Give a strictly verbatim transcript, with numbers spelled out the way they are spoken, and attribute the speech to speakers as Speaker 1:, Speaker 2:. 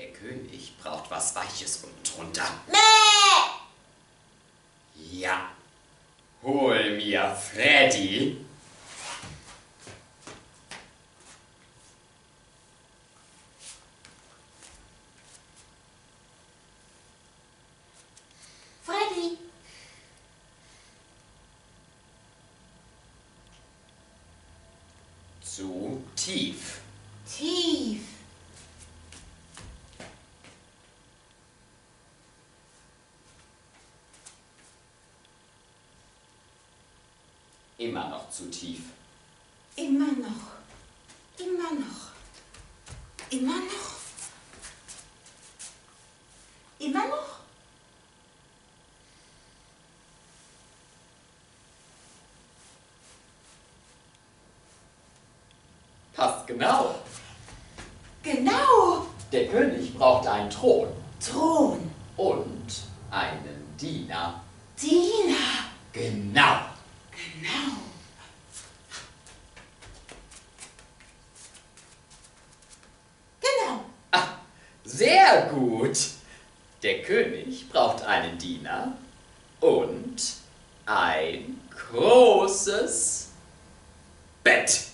Speaker 1: Der König braucht was Weiches unten drunter.
Speaker 2: Mäh!
Speaker 1: Ja. Hol mir Freddy.
Speaker 2: Freddy!
Speaker 1: Zu tief.
Speaker 2: Tief.
Speaker 1: Immer noch zu tief.
Speaker 2: Immer noch. Immer noch. Immer noch. Immer noch.
Speaker 1: Passt genau.
Speaker 2: Genau.
Speaker 1: Der König braucht einen Thron
Speaker 2: Thron.
Speaker 1: und einen Diener.
Speaker 2: Diener.
Speaker 1: Genau.
Speaker 2: Genau. Genau.
Speaker 1: Ah, sehr gut. Der König braucht einen Diener und ein großes Bett.